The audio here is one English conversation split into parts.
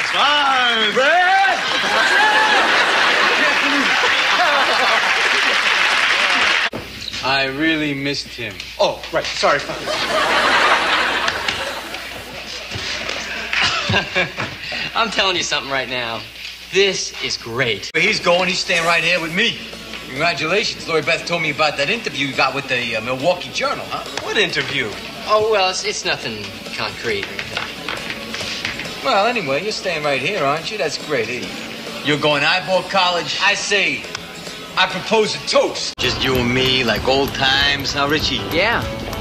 Fine. Brad! I really missed him. Oh, right. Sorry. I'm telling you something right now. This is great. Where he's going, he's staying right here with me. Congratulations. Lori Beth told me about that interview you got with the Milwaukee Journal, huh? What interview? Oh, well, it's nothing concrete. Well, anyway, you're staying right here, aren't you? That's great, eh? You're going to Ybor College. I say, I propose a toast. Just you and me, like old times, huh, Richie? Yeah.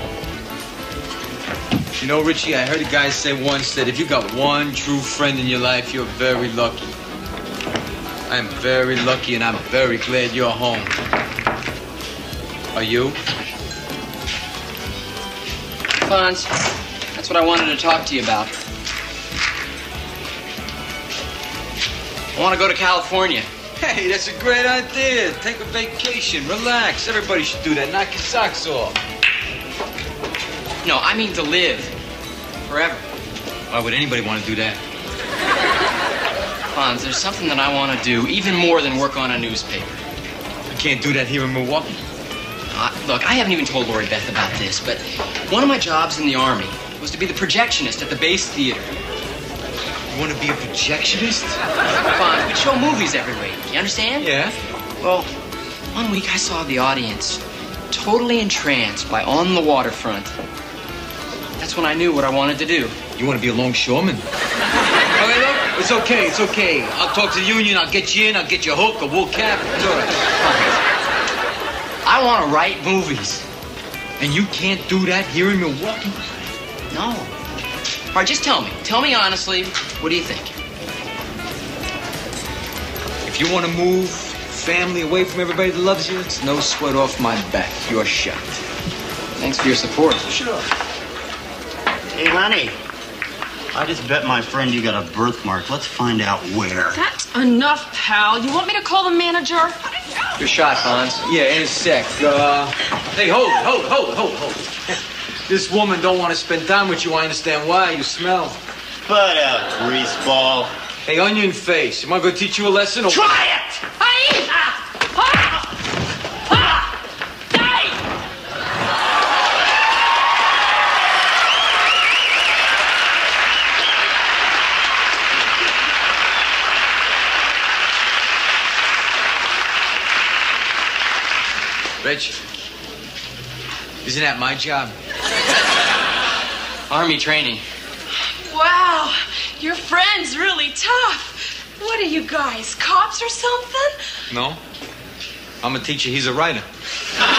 You know, Richie, I heard a guy say once that if you got one true friend in your life, you're very lucky. I'm very lucky, and I'm very glad you're home. Are you? Fonz, that's what I wanted to talk to you about. I want to go to California. Hey, that's a great idea. Take a vacation, relax. Everybody should do that. Knock your socks off. No, I mean to live. Forever. Why would anybody want to do that? Fonz, there's something that I want to do, even more than work on a newspaper. You can't do that here in Milwaukee. Look, I haven't even told Lori Beth about this, but one of my jobs in the Army was to be the projectionist at the base theater. You want to be a projectionist? Fonz, we'd show movies every week. You understand? Yeah. Well, one week I saw the audience totally entranced by On the Waterfront. That's when I knew what I wanted to do. You want to be a longshoreman? Okay, look, it's okay, it's okay. I'll talk to the union, I'll get you in, I'll get you a hook, a wool cap. It's all right. I want to write movies. And you can't do that here in Milwaukee? No. All right, just tell me. Tell me honestly, what do you think? If you want to move family away from everybody that loves you, it's no sweat off my back. You're shot. Thanks for your support. Sure. Hey, Lenny. I just bet my friend you got a birthmark. Let's find out where. That's enough, pal. You want me to call the manager? Your shot, Fonz. Yeah, in a sec. Hey, hold it. This woman don't want to spend time with you. I understand why. You smell. Butt out, greaseball. Hey, onion face. Am I going to teach you a lesson? Or... Try it! Rich, isn't that my job? Army training. Wow, your friend's really tough. What are you guys, cops or something? No. I'm a teacher. He's a writer.